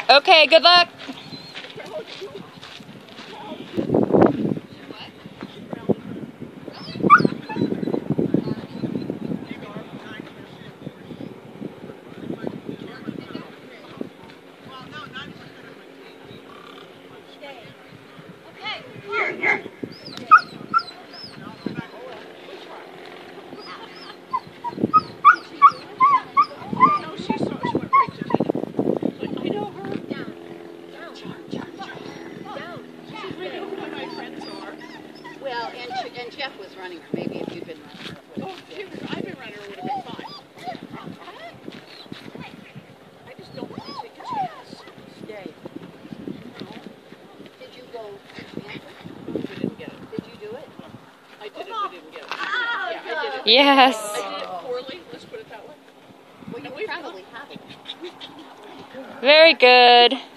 Okay, good luck. Well, and Jeff was running her. Maybe if you'd been running her, I've been running her, would have been fine. I just don't want to take a chance. Yay. Did you go? We didn't get it. Did you do it? I did it, we didn't get it. Oh, Yeah, I did it. Yes. I did it poorly, let's put it that way. Well, you probably have it. Very good.